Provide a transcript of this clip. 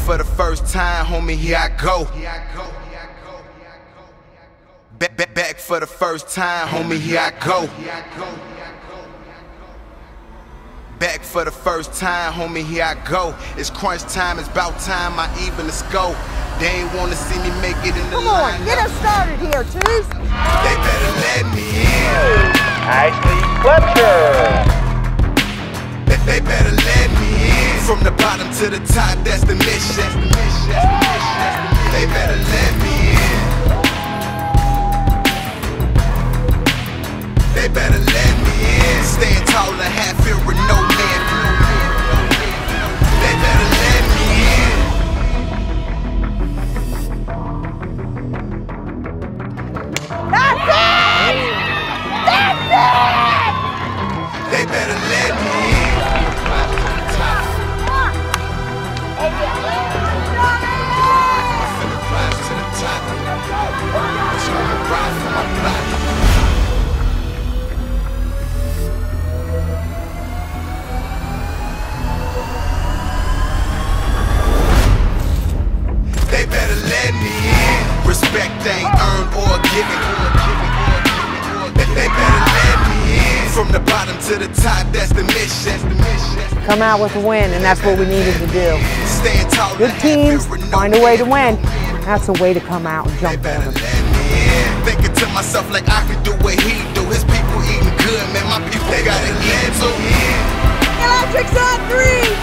for the first time, homie, here I go. Back for the first time, homie, here I go. Back for the first time, homie, here I go. It's crunch time, it's about time I even let's go. They ain't wanna see me make it in the line. Come on, get us started here, Twos. They better let me in. Ashley Fletcher. They better let me in. From the bottom to the top, that's the mission. They better let me in. They better let me in. Stand tall and half filled with no man. They better let me in. That's it! That's it! They better let me in. Rise to the top. It's gonna ride for my block. They better let me in. Respect ain't earned or given. They better let me in. From the bottom to the top, that's the mission. Come out with a win, and that's what we needed to do. Stand tall. Good teams find a way to win. That's a way to come out and jump on them. Thinking to myself like I could do what he do. His people eating good, man. My people, they gotta eat too. Electrics on 3.